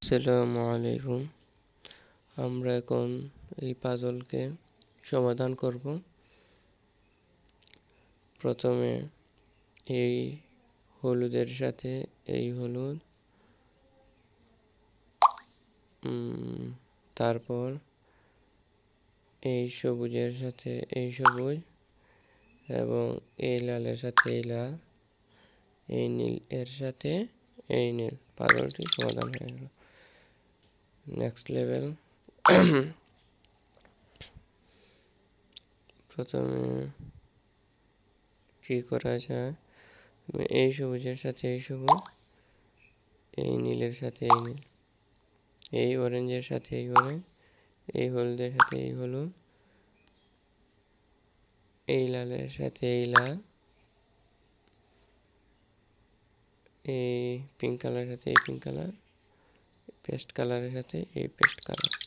আসসালামু আলাইকুম। আমরা এখন এই পাজলকে সমাধান করব। প্রথমে এই হলুদের সাথে এই হলুদ, তারপর এই সবুজের সাথে এই সবুজ, এবং এই লালের সাথে এই লাল, এই নীল এর সাথে এই নীল। পাজলটি সমাধান হয়ে গেল। Next level. প্রথমে কি করা যায়, এই সবুজের সাথে এই সবুজ, এই নীলের সাথে এই নীল, এই অরেঞ্জের সাথে এই অরেঞ্জ, এই হলুদের সাথে এই হলুদ, এই লালের সাথে এই লাল, এই পিঙ্ক কালারের সাথে এই পিঙ্ক কালার, পেস্ট কালারের সাথে এই পেস্ট কালার।